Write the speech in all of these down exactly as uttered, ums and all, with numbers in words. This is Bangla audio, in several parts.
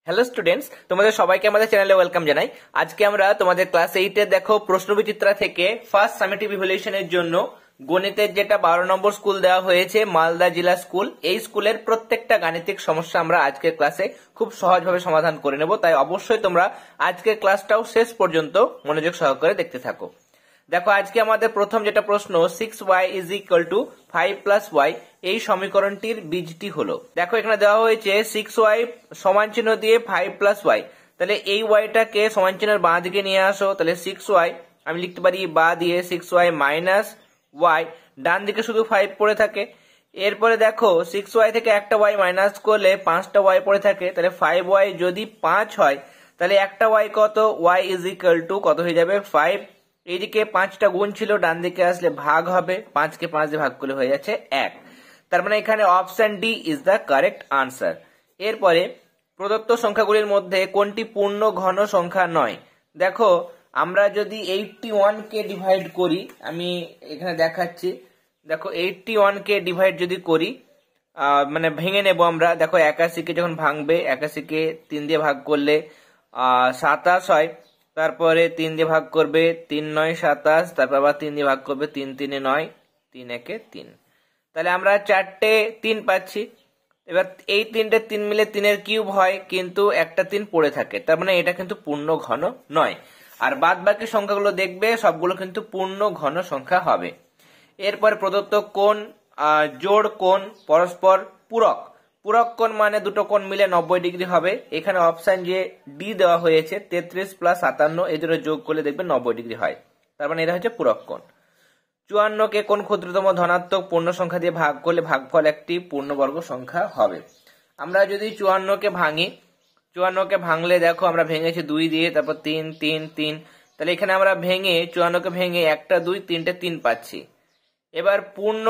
হ্যালো স্টুডেন্টস, তোমাদের সবাইকে আমাদের চ্যানেলে ওয়েলকাম জানাই। আজকে আমরা তোমাদের ক্লাস এইট এর দেখো প্রশ্নবিচিত্রা থেকে ফার্স্ট সামেটিভ ইভ্যালুয়েশনের জন্য গণিতের যেটা বারো নম্বর স্কুল দেওয়া হয়েছে মালদা জেলা স্কুল, এই স্কুলের প্রত্যেকটা গাণিতিক সমস্যা আমরা আজকের ক্লাসে খুব সহজভাবে সমাধান করে নেব। তাই অবশ্যই তোমরা আজকের ক্লাসটাও শেষ পর্যন্ত মনোযোগ সহকারে দেখতে থাকো। দেখো আজকে আমাদের প্রথম যেটা প্রশ্ন, six Y is equal to five plus Y, এই সমীকরণটির বীজটি হলো। দেখো এখানে দেওয়া হয়েছে সিক্স ওয়াই সমান চিহ্ন দিয়ে ফাইভ প্লাস ওয়াই, তাহলে এই ওয়াইটাকে সমান চিহ্নের বাঁ দিকে নিয়ে আসো। তাহলে সিক্স ওয়াই আমি লিখতে পারি বা দিয়ে সিক্স ওয়াই মাইনাস ওয়াই, ডান দিকে শুধু ফাইভ পড়ে থাকে। এরপরে দেখো সিক্স ওয়াই থেকে একটা ওয়াই মাইনাস করলে পাঁচটা ওয়াই পড়ে থাকে, তাহলে ফাইভ ওয়াই যদি পাঁচ হয় তাহলে একটা ওয়াই কত, ওয়াই ইজ ইকুয়াল টু কত হয়ে যাবে ফাইভ। এইদিকে পাঁচটা গুণ ছিল, ডান দিকে আসলে ভাগ হবে, পাঁচকে পাঁচ দিয়ে ভাগ করলে হয়ে যাচ্ছে এক। তার মানে এখানে option D is the correct answer. এরপরে প্রদত্ত সংখ্যাগুলির মধ্যে কোনটি পূর্ণ ঘন সংখ্যা নয়? দেখো আমরা যদি এইটটি ওয়ান কে ডিভাইড করি, আমি এখানে দেখাচ্ছি, দেখো এইটটি ওয়ান কে ডিভাইড যদি করি মানে ভেঙে নেব আমরা। দেখো একাশিকে যখন ভাঙবে, একাশিকে তিন দিয়ে ভাগ করলে আহ সাতাশ হয়, তারপরে তিন দিয়ে ভাগ করবে, তিন নয় সাতাশ, তারপর আবার তিন দিয়ে ভাগ করবে, তিন তিনে নয়, তিন একে তিন, তাহলে আমরা চারটে তিন পাচ্ছি। এবার এই তিনটে তিন মিলে তিনের কিউব হয়, কিন্তু একটা তিন পড়ে থাকে, তার মানে এটা কিন্তু পূর্ণ ঘন নয়। আর বাদ বাকি সংখ্যাগুলো দেখবে সবগুলো কিন্তু পূর্ণ ঘন সংখ্যা হবে। এরপর প্রদত্ত কোণ জোড় কোণ পরস্পর পূরক। পূরক কোণ মানে দুটো কোণ মিলে নব্বই ডিগ্রি হবে। এখানে অপশন যে ডি দেওয়া হয়েছে তেত্রিশ প্লাস সাতান্ন, এই দুটো যোগ করলে দেখবে নব্বই ডিগ্রি হয়, তার মানে এটা হচ্ছে পূরক কোণ। চুয়ান্ন কে কোন ক্ষুদ্রতম ধনাত্মক পূর্ণ সংখ্যা দিয়ে ভাগ করলে ভাগফল একটি পূর্ণবর্গ সংখ্যা হবে? আমরা যদি চুয়ান্ন কে ভাঙি, চুয়ান্ন কে ভাঙলে দেখো আমরা ভেঙেছি দুই দিয়ে, তারপর তিন তিন তিন, তাহলে এখানে আমরা ভেঙে চুয়ান্ন কে ভেঙে একটা দুই তিনটে তিন পাচ্ছি। এবার পূর্ণ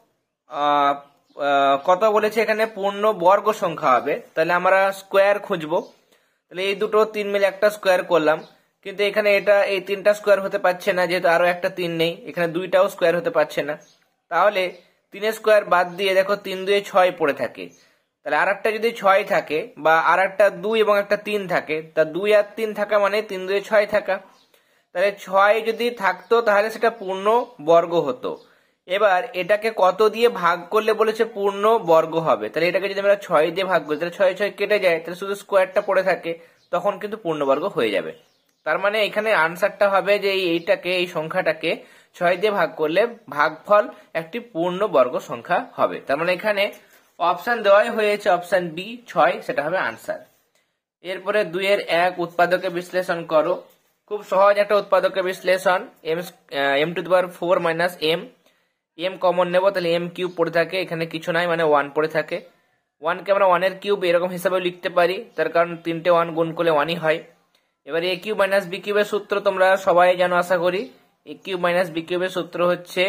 আহ কত বলেছে এখানে, পূর্ণ বর্গ সংখ্যা হবে, তাহলে আমরা স্কোয়ার খুঁজবো। তাহলে এই দুটো তিন মিলে একটা স্কোয়ার করলাম, কিন্তু এখানে এটা এই তিনটা স্কোয়ার হতে পারছে না, যেহেতু আরো একটা তিন নেই, এখানে দুইটাও স্কোয়ার হতে পারছে না। তাহলে তিনের স্কোয়ার বাদ দিয়ে দেখো তিন দুয়ে ছয় পড়ে থাকে, তাহলে আর একটা যদি ছয় থাকে বা আর একটা দুই এবং একটা তিন থাকে, তা দুই আর তিন থাকা মানে তিন দুয়ে ছয় থাকা, তাহলে ছয় যদি থাকতো তাহলে সেটা পূর্ণ বর্গ হতো। এবার এটাকে কত দিয়ে ভাগ করলে বলেছে পূর্ণ বর্গ হবে, তাহলে এটাকে যদি আমরা ছয় দিয়ে ভাগ করি তাহলে ছয় ছয় কেটে যায়, তাহলে শুধু স্কোয়ারটা পড়ে থাকে, তখন কিন্তু পূর্ণবর্গ হয়ে যাবে। তার মানে এখানে আনসারটা হবে যে এইটাকে এই সংখ্যাটাকে ছয় দিয়ে ভাগ করলে ভাগফল একটি পূর্ণ বর্গ সংখ্যা হবে। তার মানে এখানে অপশন দেওয়াই হয়েছে অপশন বি ছয়, সেটা হবে আনসার। এরপরে দুইয়ের এক উৎপাদকে বিশ্লেষণ করো। খুব সহজ একটা উৎপাদকে বিশ্লেষণ, M M to the power four minus M, M common নেব, তাহলে এম কিউব পড়ে থাকে, এখানে কিছু নাই মানে ওয়ান পড়ে থাকে। ওয়ানকে আমরা ওয়ানের কিউব এরকম হিসাবে লিখতে পারি, তার কারণ তিনটে ওয়ান গুণ করলে ওয়ানই হয়। এবার এ কিউব মাইনাস বি কিউবের সূত্র তোমরা সবাই জানো আশা করি। এ কিউব মাইনাস বি কিউবের সূত্র হচ্ছে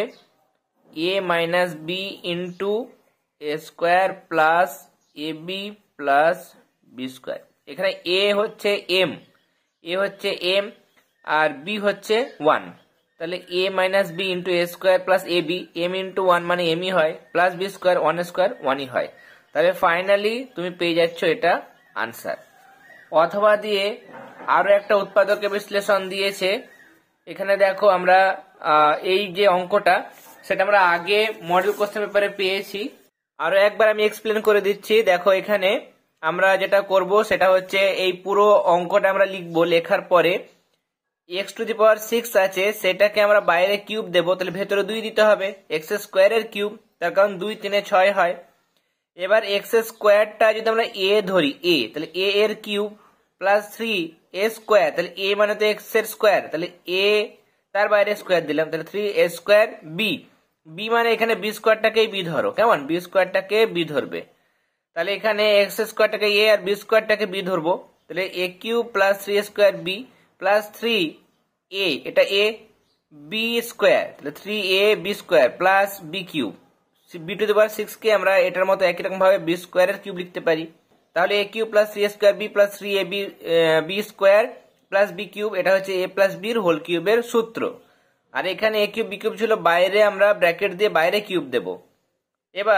A minus B into A square plus A B plus B square. এখানে এ হচ্ছে এম, এ হচ্ছে এম আর বি হচ্ছে ওয়ান, তাহলে A minus B into A square plus A B, M into one মানে এমই হয়, plus B square one square ওয়ানই হয়। তাহলে ফাইনালি তুমি পেয়ে যাচ্ছ এটা আনসার। অথবা দিয়ে আরো একটা উৎপাদকে বিশ্লেষণ দিয়েছে। এখানে দেখো আমরা এই যে অঙ্কটা সেটা আমরা আগে মডেল কোশ্চেন পেপারে পেয়েছি, আরো একবার আমি এক্সপ্লেন করে দিচ্ছি। দেখো এখানে আমরা যেটা করব সেটা হচ্ছে এই পুরো অঙ্কটা আমরা লিখবো, লেখার পরে X to the power six আছে সেটাকে আমরা বাইরে কিউব দেবো, তাহলে ভেতরে দুই দিতে হবে, এক্স স্কোয়ারের কিউব, তার কারণ দুই তিনে ছয় হয়। এবার এক্স স্কোয়ারটা যদি আমরা এ ধরি, এ তাহলে এ এর cube plus three A square, তাহলে এ মানে তো এক্স এর স্কোয়ার, তাহলে এ তার বাইরে স্কোয়ার দিলাম, তাহলে three A square B, B মানে এখানে বি স্কোয়ারটাকে বি ধরো, কেমন বি স্কোয়ারটাকে বি ধরবে, তাহলে এখানে এক্স স্কোয়ারটাকে এ আর বি স্কোয়ারটাকে বি ধরবো, তাহলে A cube plus three square B plus three A, এটা এ বি স্কোয়ার, তাহলে three A B square plus B cube, B to the power six কে আমরা এটার মতো একই রকম ভাবে বি স্কোয়ারের কিউব লিখতে পারি, তাহলে A cube plus three square B plus three A B B square plus B cube, এটা হচ্ছে এ প্লাস বির হোল কিউবের সূত্র। আর এখানে এ কিউব বি কিউব ছিল বাইরে, আমরা ব্র্যাকেট দিয়ে বাইরে কিউব দেব। এবার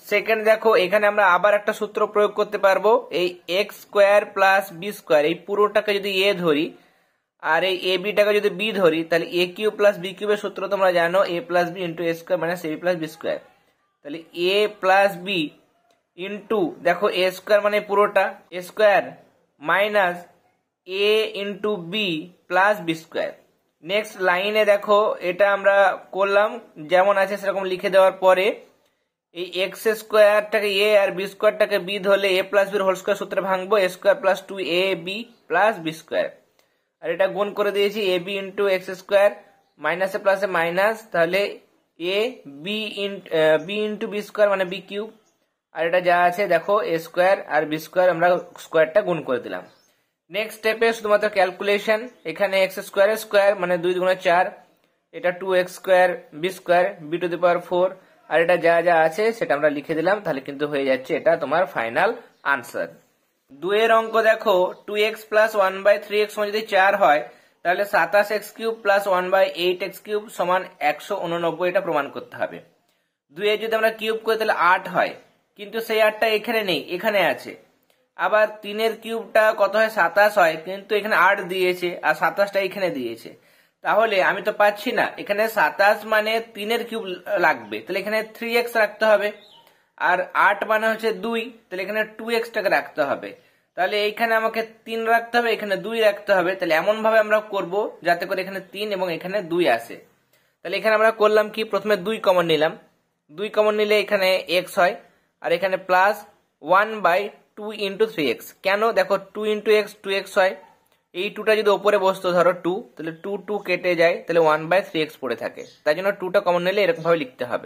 সেকেন্ড দেখো এখানে আমরা আবার একটা সূত্র প্রয়োগ করতে পারবো, এই X square plus B square, এই পুরোটাকে যদি এ ধরি আর এই এ বিটাকে যদি বি ধরি, তাহলে এ কিউব প্লাস বি কিউবের সূত্র তোমরা জানো, A plus B into A square minus A B plus B square. তাহলে এ প্লাস বি ইন্টু দেখো এ স্কোয়ার মানে পুরোটা A square minus A into B plus B square. Next লাইনে দেখো এটা আমরা করলাম যেমন আছে সেরকম লিখে দেওয়ার পরে এই এক্স স্কোয়ারটাকে এ আর বি স্কোয়ারটাকে বি ধরলে এ প্লাস বির হোল স্কোয়ার সূত্রে ভাঙবো, A square plus two A B plus B square. আর এটা গুণ করে দিয়েছি A B into X square মাইনাসে প্লাসে মাইনাস, তাহলে A B B into B square মানে বি কিউব। আর এটা যা আছে দেখো এ স্কোয়ার আর বি স্কোয়ার আমরা স্কোয়ারটা গুণ করে দিলাম। নেক্সট স্টেপে শুধুমাত্র ক্যালকুলেশন, এখানে এক্স স্কোয়ার স্কোয়ার মানে দুই দুগুণে চার, এটা two X square B square B to the power four, আর এটা যা যা আছে সেটা আমরা লিখে দিলাম, তাহলে কিন্তু হয়ে যাচ্ছে এটা তোমার ফাইনাল আনসার। দুয়ের অঙ্ক দেখো two X plus one by three X যদি চার হয় তাহলে সাতাশ X cube plus one by eight X cube সমান একশো উননব্বই, এটা প্রমাণ করতে হবে। দুয়ে যদি আমরা কিউব করি তাহলে আট হয়, কিন্তু সেই আটটা এখানে নেই, এখানে আছে। আবার তিনের কিউবটা কত হয় সাতাশ হয়, কিন্তু এখানে আট দিয়েছে আর সাতাশটা এখানে দিয়েছে, তাহলে আমি তো পাচ্ছি না, এখানে সাতাশ মানে তিনের কিউব লাগবে, তাহলে এখানে থ্রি এক্স রাখতে হবে। আর আট মানে হচ্ছে দুই, তাহলে এখানে টু এক্স টাকে রাখতে হবে। তাহলে এইখানে আমাকে তিন রাখতে হবে, এখানে দুই রাখতে হবে। তাহলে এমন ভাবে আমরা করব যাতে করে এখানে তিন এবং এখানে দুই আসে। তাহলে এখানে আমরা করলাম কি, প্রথমে দুই কমন নিলাম, দুই কমন নিলে এখানে এক্স হয়, আর এখানে plus one by two into three X. কেন দেখো two into X two X হয়, এই টুটা যদি ওপরে বসতো ধরো টু, তাহলে টু টু কেটে যায়, তাহলে ওয়ান বাই থ্রি এক্স পড়ে থাকে, তাই জন্য টুটা কমন নিলে এরকম ভাবে লিখতে হবে।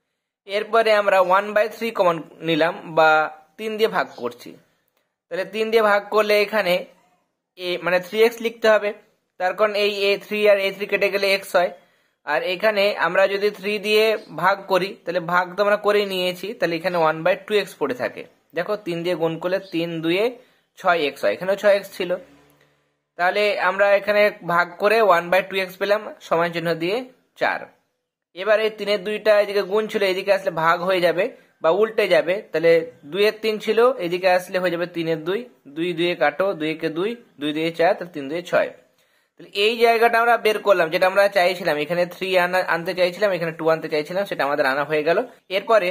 এরপরে আমরা ওয়ান বাই থ্রি কমন নিলাম বা তিন দিয়ে ভাগ করছি, তাহলে তিন দিয়ে ভাগ করলে এখানে এ মানে থ্রি এক্স লিখতে হবে, তার কারণ এই A three R A three কেটে গেলে এক্স হয়। আর এখানে আমরা যদি থ্রি দিয়ে ভাগ করি তাহলে ভাগ তো আমরা করে নিয়েছি, তাহলে এখানে ওয়ান বাই টু এক্স পড়ে থাকে। দেখো তিন দিয়ে গুণ করলে তিন দুয়ে ছয় এক্স হয়, এখানেও ছয় এক্স ছিল, তাহলে আমরা এখানে ভাগ করে ওয়ান বাই টু এক্স পেলাম, সমান চিহ্ন দিয়ে চার। এবার এই তিনের দুইটা এদিকে গুণ ছিল, এদিকে আসলে ভাগ হয়ে যাবে বা উল্টে যাবে, তাহলে দুইয়ের তিন ছিল, এদিকে আসলে হয়ে যাবে তিনের দুই, দুই দুয়ে কাটো, দুই কে দুই, দুই দুয়ে চার, তাহলে তিন দুয়ে ছয়। তাহলে এই জায়গাটা আমরা বের করলাম, যেটা আমরা চাইছিলাম, এখানে থ্রি আনা আনতে চাইছিলাম, এখানে টু আনতে চাইছিলাম, সেটা আমাদের আনা হয়ে গেল। এরপরে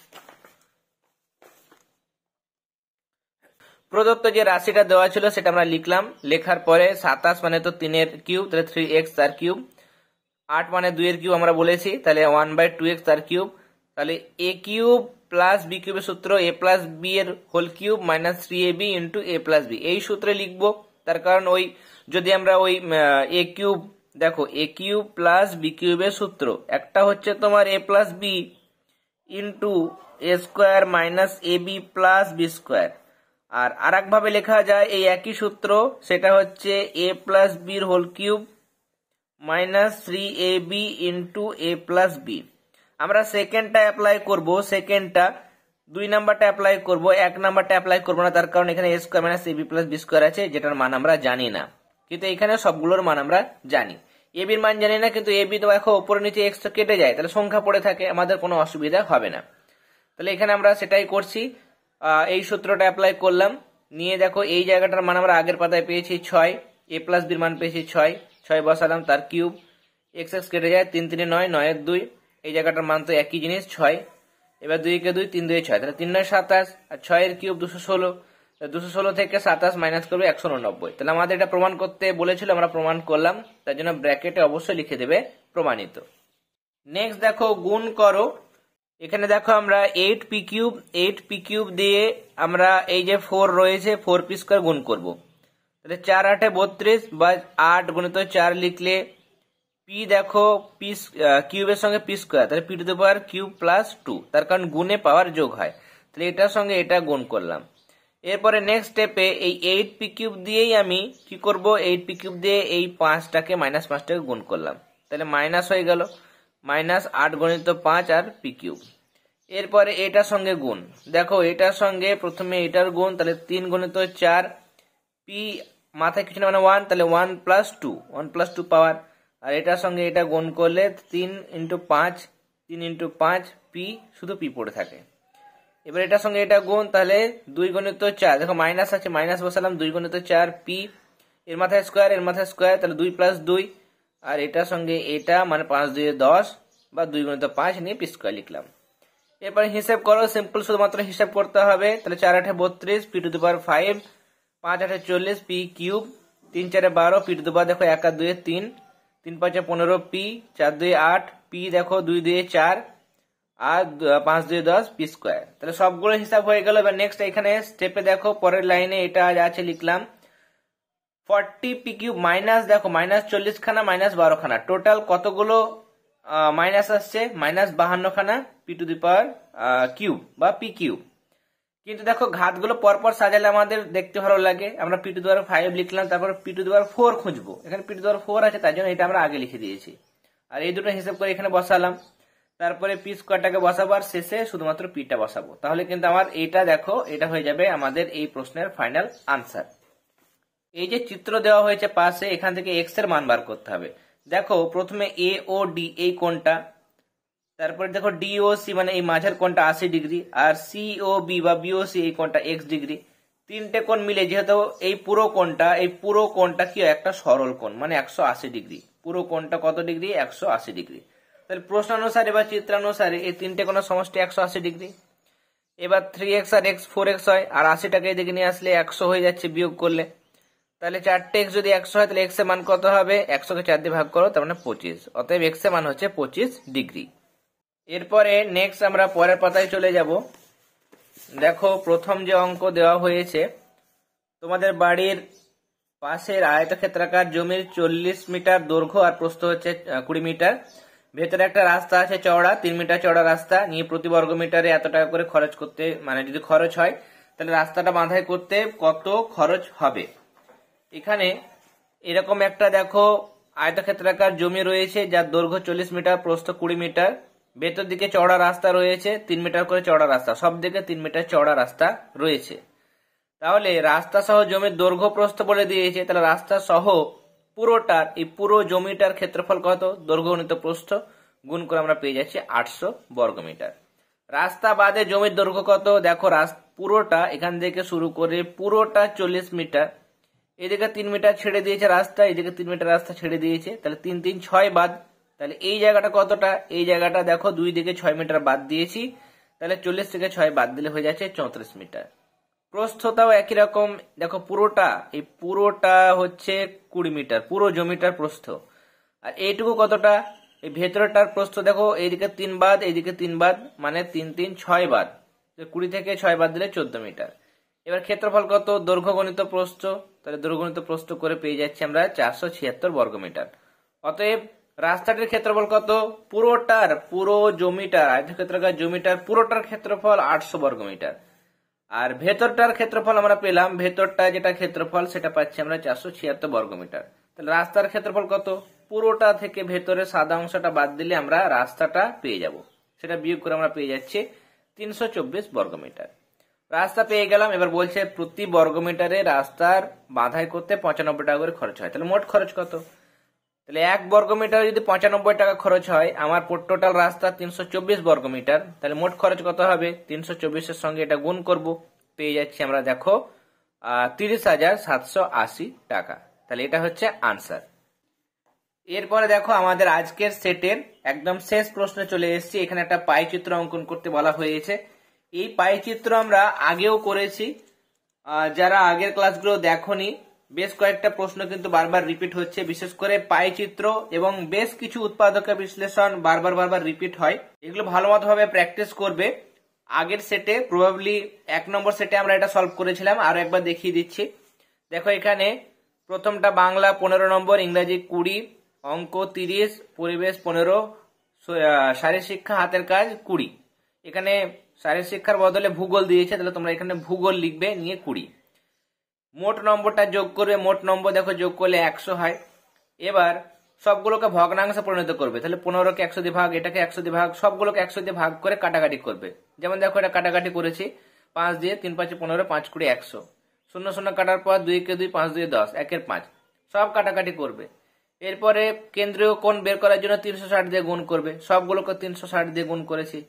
প্রদত্ত যে রাশিটা দেওয়া ছিল সেটা আমরা লিখলাম, লেখার পরে সাতাশ মানে তো তিনের কিউব, তাহলে থ্রি এক্স তার কিউব, আট মানে দুইয়ের কিউব আমরা বলেছি, তাহলে ওয়ান বাই টু এক্স তার কিউব, তাহলে এ কিউব প্লাস বি কিউবের সূত্র এ প্লাস বি এর whole cube minus three A B into A plus B, এই সূত্রে লিখবো। তার কারণ ওই যদি আমরা ওই এ কিউব দেখো এ কিউব প্লাস বি কিউবের সূত্র একটা হচ্ছে তোমার A plus B into A square minus A B plus B square, আর আর ভাবে লেখা যায় এই একই সূত্র, সেটা হচ্ছে এ প্লাস বির whole cube minus three A B into A plus B. আমরা সেকেন্ডটা অ্যাপ্লাই করব, সেকেন্ডটা দুই নাম্বারটা অ্যাপ্লাই করব, এক নাম্বারটা অ্যাপ্লাই করবো না, তার কারণ এখানে A square minus A B plus B square আছে, যেটার মান আমরা জানি না, কিন্তু এখানে সবগুলোর মান আমরা জানি। এ বির মান জানি না, কিন্তু এ বি তো দেখো উপরে নিচে এক্স কেটে যায়, তাহলে সংখ্যা পড়ে থাকে, আমাদের কোনো অসুবিধা হবে না। তাহলে এখানে আমরা সেটাই করছি, এই সূত্রটা অ্যাপ্লাই করলাম, নিয়ে দেখো এই জায়গাটার মান আমরা আগের পাতায় পেয়েছি ছয়, এ প্লাস বির মান পেয়েছি ছয়, ছয় বসালাম, তার কিউব, এক্স এক্স কেটে যায়, তিন তিনে নয়, নয়ের দুই, এই জায়গাটার মান তো একই জিনিস ছয়। এবার দুই কে দুই, তিন দুই ছয়, তাহলে তিন নয় সাতাশ, আর ছয়ের কিউব দুশো ষোলো, দুশো ষোলো থেকে সাতাশ মাইনাস করবে একশো উননব্বই। তাহলে আমাদের এটা প্রমাণ করতে বলেছিল, আমরা প্রমাণ করলাম, তার জন্য ব্র্যাকেটে অবশ্যই লিখে দেবে প্রমাণিত। নেক্সট দেখো গুণ করো, এখানে দেখো আমরা eight P cube eight P cube দিয়ে আমরা এই যে ফোর রয়েছে ফোর পি স্কোয়ার গুণ করব, তাহলে চার আটে বত্রিশ বা আট গুণিত চার লিখলে পি দেখো পি কিউবের সঙ্গে পি স্কোয়ার, তাহলে P to the power cube plus two, তার কারণ গুণে পাওয়ার যোগ হয়, তাহলে এটার সঙ্গে এটা গুণ করলাম। এরপরে নেক্সট স্টেপে এই এইট পি কিউব দিয়েই আমি কি করব, এইট পি কিউব দিয়ে এই পাঁচটাকে মাইনাস পাঁচটাকে গুণ করলাম, তাহলে মাইনাস হয়ে গেল, মাইনাস আট গণিত পাঁচ আর পি কিউব। এরপরে এটার সঙ্গে গুণ, দেখো এটার সঙ্গে প্রথমে এটার গুণ, তাহলে তিন গণিত চার, পি মাথায় কিছু না মানে ওয়ান, তাহলে one plus two, one plus two power, আর এটার সঙ্গে এটা গুণ করলে তিন ইন্টু পাঁচ, তিন ইন্টু পাঁচ, পি শুধু পি পড়ে থাকে। এবার এটার সঙ্গে এটা গুণ, তাহলে দুই গুণিত চার, দেখো মাইনাস আছে মাইনাস বসালাম, দুই গুণিত চার পি, এর মাথায় স্কোয়ার এর মাথায় স্কোয়ার, তাহলে দুই প্লাস দুই, আর এটার সঙ্গে এটা মানে পাঁচ দুই দশ বা দুই গুণিত পাঁচ নিয়ে পি স্কোয়ার লিখলাম। এরপরে হিসাব করো, সিম্পল শুধুমাত্র হিসাব করতে হবে। তাহলে চার আঠে বত্রিশ, P to the power five, পাঁচ আঠে চল্লিশ, পি কিউব, তিন চারে বারো, পি টু দি পাওয়ার দেখো এক আর দুয়ে তিন, তিন পাঁচে পনেরো, পি চার দুই আট, পি দেখো দুই দুয়ে চার, আর পাঁচ দুই দশ, পি স্কোয়ার। তাহলে সবগুলো হিসাব হয়ে গেল। এবার নেক্সট এখানে স্টেপে দেখো পরের লাইনে এটা আছে লিখলাম ফর্টি পি কিউব মাইনাস দেখো মাইনাস চল্লিশ খানা মাইনাস বারো খানা, টোটাল কতগুলো মাইনাস আসছে? মাইনাস বাহান্ন খানা P to the power cube বা পি কিউব। কিন্তু দেখো ঘাতগুলো পরপর সাজালে আমাদের দেখতে ভালো লাগে। আমরা P to the power five লিখলাম, তারপর P to the power four খুঁজবো, এখানে P to the power four আছে তার জন্য এটা আমরা আগে লিখে দিয়েছি, আর এই দুটো হিসাব করে এখানে বসালাম। তারপরে পি স্কোয়ারটাকে বসাবো আর শেষে শুধুমাত্র পিটা বসাবো, তাহলে কিন্তু আমার এইটা দেখো এটা হয়ে যাবে আমাদের এই প্রশ্নের ফাইনাল আনসার। এই যে চিত্র দেওয়া হয়েছে পাশে, এখান থেকে এক্স এর মান বার করতে হবে। দেখো প্রথমে এ ও ডি এই কোণটা, তারপরে দেখো ডি ও সি মানে এই মাঝের কোণটা আশি ডিগ্রি, আর সি ও বি বা বিওসি এই কোণটা এক্স ডিগ্রি। তিনটে কোণ মিলে যেহেতু এই পুরো কোণটা এই পুরো কোণটা কি একটা সরল কোণ মানে একশো আশি ডিগ্রি, পুরো কোণটা কত ডিগ্রি? একশো আশি ডিগ্রি। তাহলে প্রশ্ন অনুসারে বা চিত্রানুসারে এই তিনটে কোণের সমষ্টি একশো আশি ডিগ্রি। এবার থ্রি এক্স আর এক্স ফোর এক্স হয়, আর আশিটাকে এদিকে নিয়ে আসলে একশো হয়ে যাচ্ছে বিয়োগ করলে। তাহলে চারটে এক্স যদি একশো হয় তাহলে এক্স এর মান কত হবে? একশোকে চার দিয়ে ভাগ করো, তার মানে পঁচিশ। অতএব এক্স এর মান হচ্ছে পঁচিশ ডিগ্রি। এরপরে নেক্সট আমরা পরের পাতায় চলে যাব। দেখো প্রথম যে অঙ্ক দেওয়া হয়েছে, তোমাদের বাড়ির পাশের আয়তক্ষেত্রাকার জমির চল্লিশ মিটার দৈর্ঘ্য আর প্রস্থ হচ্ছে কুড়ি মিটার, ভেতরে একটা রাস্তা আছে চওড়া তিন মিটার চওড়া রাস্তা নিয়ে প্রতি বর্গ মিটারে এত টাকা করে খরচ করতে, মানে যদি খরচ হয় তাহলে রাস্তাটা বাঁধাই করতে কত খরচ হবে। এখানে এরকম একটা দেখো আয়তক্ষেত্রাকার জমি রয়েছে যার দৈর্ঘ্য চল্লিশ মিটার প্রস্থ কুড়ি মিটার, ভেতর দিকে চওড়া রাস্তা রয়েছে তিন মিটার করে চওড়া রাস্তা, সব দিকে তিন মিটার চওড়া রাস্তা রয়েছে। তাহলে রাস্তা সহ জমির দৈর্ঘ্য প্রস্থ বলে দিয়েছে, তাহলে রাস্তা সহ পুরোটার এই পুরো জমিটার ক্ষেত্রফল কত? দৈর্ঘ্য গুণিত প্রস্থ গুণ করে আমরা পেয়ে যাচ্ছি আটশো বর্গ মিটার। রাস্তা বাদে জমির দৈর্ঘ্য কত? দেখো পুরোটা এখান থেকে শুরু করে পুরোটা চল্লিশ মিটার, এদিকে তিন মিটার ছেড়ে দিয়েছে রাস্তা, এদিকে তিন মিটার রাস্তা ছেড়ে দিয়েছে, তাহলে তিন তিন ছয় বাদ, তাহলে এই জায়গাটা কতটা? এই জায়গাটা দেখো দুই দিকে ছয় মিটার বাদ দিয়েছি, তাহলে চল্লিশ থেকে ছয় বাদ দিলে হয়ে যাচ্ছে চৌত্রিশ মিটার। প্রস্থটাও একই রকম, দেখো পুরোটা এই পুরোটা হচ্ছে কুড়ি মিটার, পুরো জমিটার প্রস্থ। আর এইটুকু কতটা? এই ভেতরটার প্রস্থ দেখো এইদিকে তিন বাদ এইদিকে তিন বাদ, মানে তিন তিন ছয় বাদ, কুড়ি থেকে ছয় বাদ দিলে চোদ্দ মিটার। এবার ক্ষেত্রফল কত? দৈর্ঘ্য গণিত প্রস্থ, তাহলে দৈর্ঘ্য গণিত প্রস্থ করে পেয়ে যাচ্ছি আমরা চারশো ছিয়াত্তর বর্গ মিটার। অতএব রাস্তাটির ক্ষেত্রফল কত? পুরোটার পুরো জমিটার আয়তক্ষেত্রাকার জমিটার পুরোটার ক্ষেত্রফল আটশো বর্গ মিটার। আর ভেতরটার ক্ষেত্রফল আমরা পেলাম, ভেতরটা যেটা ক্ষেত্রফল সেটা পাচ্ছি আমরা চারশো ছিয়াত্তর বর্গ মিটার। তাহলে রাস্তার ক্ষেত্রফল কত? পুরোটা থেকে ভেতরে সাদা অংশটা বাদ দিলে আমরা রাস্তাটা পেয়ে যাব, সেটা বিয়োগ করে আমরা পেয়ে যাচ্ছি তিনশো চব্বিশ বর্গ মিটার। রাস্তা পেয়ে গেলাম। এবার বলছে প্রতি বর্গ মিটারে রাস্তার বাঁধাই করতে পঁচানব্বই টাকা করে খরচ হয়, তাহলে মোট খরচ কত? তাহলে এক বর্গ মিটারে যদি পঁচানব্বই টাকা খরচ হয়, আমার টোটাল রাস্তা তিনশো চব্বিশ বর্গ মিটার, তাহলে মোট খরচ কত হবে? তিনশো চব্বিশের সঙ্গে এটা গুণ করব, পেয়ে যাচ্ছি আমরা দেখো আহ তিরিশ হাজার সাতশো আশি টাকা। তাহলে এটা হচ্ছে আনসার। এরপরে দেখো আমাদের আজকের সেটের একদম শেষ প্রশ্নে চলে এসেছি। এখানে একটা পাই চিত্র অঙ্কন করতে বলা হয়েছে। এই পাই চিত্র আমরা আগেও করেছি, যারা আগের ক্লাসগুলো দেখোনি বেশ কয়েকটা প্রশ্ন কিন্তু বারবার রিপিট হচ্ছে, বিশেষ করে পাই চিত্র এবং বেশ কিছু উৎপাদকের বিশ্লেষণ বারবার বারবার রিপিট হয়। এগুলো ভালো মতো ভাবে প্র্যাকটিস করবে। আগের সেটে প্রবাবলি এক নম্বর সেটে আমরা এটা সলভ করেছিলাম, আরো একবার দেখিয়ে দিচ্ছি। দেখো এখানে প্রথমটা বাংলা পনেরো নম্বর, ইংরাজি কুড়ি, অঙ্ক তিরিশ, পরিবেশ পনেরো, শারীরিক শিক্ষা হাতের কাজ কুড়ি। এখানে শারীরিক শিক্ষার বদলে ভূগোল দিয়েছে, তাহলে তোমরা এখানে ভূগোল লিখবে নিয়ে কুড়ি। মোট নম্বরটা যোগ করবে, মোট নম্বর দেখো যোগ করলে একশো হয়। এবার সবগুলোকে ভগ্নাংশে পরিণত করবে, তাহলে পনেরোকে একশো দিয়ে ভাগ, এটাকে একশো দিয়ে ভাগ, সবগুলোকে একশো দিয়ে ভাগ করে কাটাকাটি করবে। যেমন দেখো এটা কাটাকাটি করেছি পাঁচ দিয়ে, তিন পাঁচে পনেরো, পাঁচ কুড়ি একশো, শূন্য শূন্য কাটার পর দুই কে দুই, পাঁচ দুই দশ, একের পাঁচ, সব কাটাকাটি করবে। এরপরে কেন্দ্রীয় কোণ বের করার জন্য তিনশো ষাট দিয়ে গুণ করবে, সবগুলোকে তিনশো ষাট দিয়ে গুণ করেছি,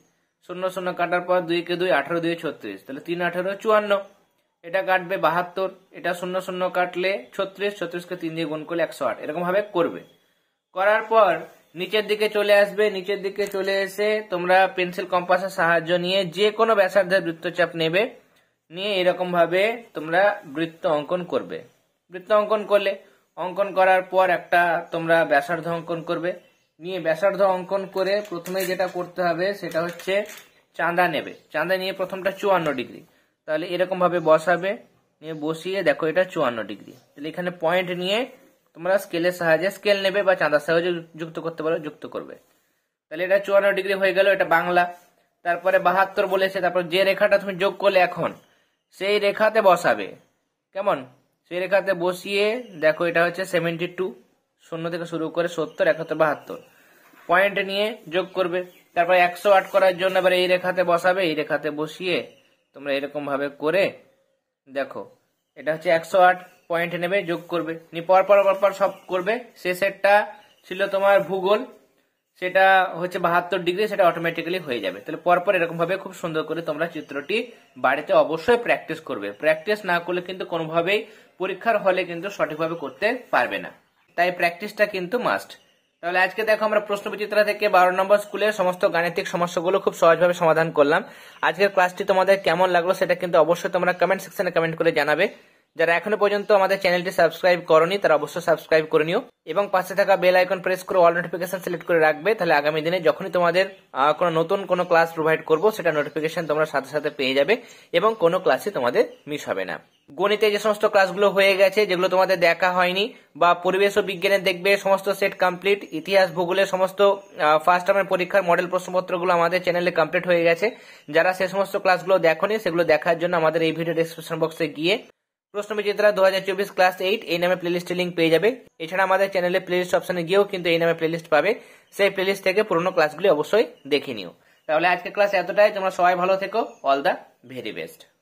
শূন্য শূন্য কাটার পর দুই কে দুই, আঠারো দুই ছত্রিশ, তাহলে তিন আঠারো চুয়ান্ন। এটা কাটবে বাহাত্তর, এটা শূন্য শূন্য কাটলে ছত্রিশ, ছত্রিশকে তিন দিয়ে গুণ করলে একশো আট, এরকম ভাবে করবে। করার পর নিচের দিকে চলে আসবে, নিচের দিকে চলে এসে তোমরা পেন্সিল কম্পাসের সাহায্য নিয়ে যে কোনো ব্যাসার্ধের বৃত্তচাপ নেবে, নিয়ে এরকম ভাবে তোমরা বৃত্ত অঙ্কন করবে। বৃত্ত অঙ্কন করলে অঙ্কন করার পর একটা তোমরা ব্যাসার্ধ অঙ্কন করবে, নিয়ে ব্যাসার্ধ অঙ্কন করে প্রথমে যেটা করতে হবে সেটা হচ্ছে চাঁদা নেবে। চাঁদা নিয়ে প্রথমটা চুয়ান্ন ডিগ্রি, তাহলে এরকম ভাবে বসাবে, নিয়ে বসিয়ে দেখো এটা চুয়ান্ন ডিগ্রি। তাহলে এখানে পয়েন্ট নিয়ে তোমরা স্কেলের সাহায্যে স্কেল নেবে বা চাঁদার সাহায্যে যুক্ত করতে পারো, যুক্ত করবে। তাহলে এটা চুয়ান্ন ডিগ্রি হয়ে গেল, এটা বাংলা। তারপরে বাহাত্তর বলেছে, তারপর যে রেখাটা তুমি যোগ করলে এখন সেই রেখাতে বসাবে। কেমন? সেই রেখাতে বসিয়ে দেখো এটা হচ্ছে সেভেন্টি টু, শূন্য থেকে শুরু করে সত্তর, একাত্তর, বাহাত্তর, পয়েন্ট নিয়ে যোগ করবে। তারপর একশো আট করার জন্য এবার এই রেখাতে বসাবে, এই রেখাতে বসিয়ে তোমরা এরকম ভাবে করে দেখো এটা হচ্ছে একশো আট, পয়েন্ট নেবে, যোগ করবে, নিয়ে পর পর পর সব করবে। শেষেরটা ছিল তোমার ভূগোল, সেটা হচ্ছে বাহাত্তর ডিগ্রি, সেটা অটোমেটিক্যালি হয়ে যাবে। তাহলে পরপর এরকম ভাবে খুব সুন্দর করে তোমরা চিত্রটি বাড়িতে অবশ্যই প্র্যাকটিস করবে। প্র্যাকটিস না করলে কিন্তু কোনোভাবেই পরীক্ষার হলে কিন্তু সঠিকভাবে করতে পারবে না, তাই প্র্যাকটিসটা কিন্তু মাস্ট। তাহলে আজকে দেখো আমরা প্রশ্নবিচিত্রা থেকে বারো নম্বর স্কুলের সমস্ত গাণিতিক সমস্যাগুলো খুব সহজভাবে সমাধান করলাম। আজকের ক্লাসটি তোমাদের কেমন লাগলো সেটা কিন্তু অবশ্যই তোমরা কমেন্ট সেকশনে কমেন্ট করে জানাবে। যারা এখনো পর্যন্ত আমাদের চ্যানেলটি সাবস্ক্রাইব করনি তারা অবশ্যই সাবস্ক্রাইব করে নিও এবং পাশে থাকা বেল আইকন প্রেস করে অল নোটিফিকেশন সিলেক্ট করে রাখবে। তাহলে আগামী দিনে যখনই তোমাদের কোনো নতুন কোনো ক্লাস প্রোভাইড করব সেটা নোটিফিকেশন তোমরা সাথে সাথে পেয়ে যাবে এবং কোনো ক্লাসই তোমাদের মিস হবে না। গণিতে যে সমস্ত ক্লাসগুলো হয়ে গেছে, যেগুলো তোমাদের দেখা হয়নি, বা পরিবেশ ও বিজ্ঞানের দেখবে সমস্ত সেট কমপ্লিট, ইতিহাস ভূগোলের সমস্ত ফার্স্ট টার্মের পরীক্ষার মডেল প্রশ্নপত্রগুলো আমাদের চ্যানেলে কমপ্লিট হয়ে গেছে। যারা সে সমস্ত ক্লাসগুলো দেখোনি সেগুলো দেখার জন্য আমাদের এই ভিডিও ডেসক্রিপশন বক্সে গিয়ে প্রশ্নবিচিত্রা দু হাজার চব্বিশ ক্লাস এইট এই নামে প্লেলিস্টের লিঙ্ক পেয়ে যাবে। এছাড়া আমাদের চ্যানেলে প্লেলিস্ট অপশনে গিয়েও কিন্তু এই নামে প্লেলিস্ট পাবে, সেই প্লেলিস্ট থেকে পুরোনো ক্লাসগুলি অবশ্যই দেখে নিও। তাহলে আজকে ক্লাস এতটাই, তোমরা সবাই ভালো থেকো, অল দ্য ভেরি বেস্ট।